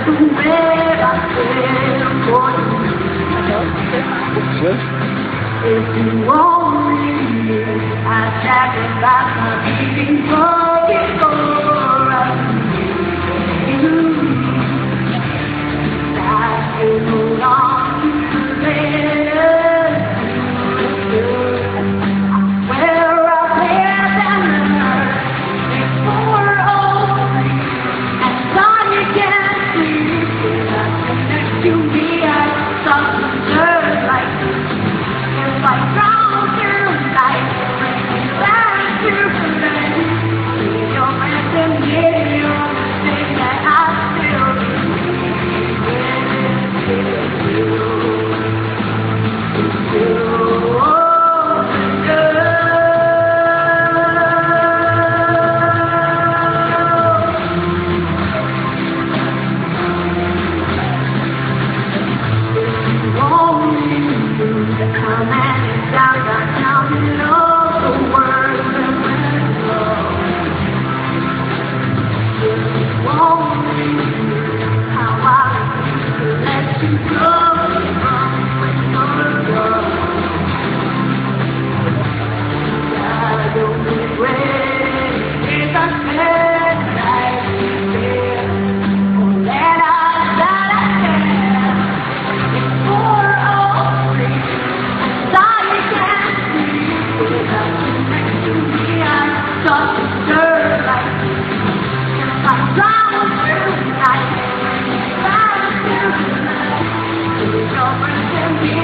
If you only knew, I'd sacrifice my dreams for before I knew you. I could hold on to the letters where I lived and learned before old and saw you can't see. Next to me, I saw some dirt like like drown through life, bring back to the see your friends and give you thing that I still Your friends and me.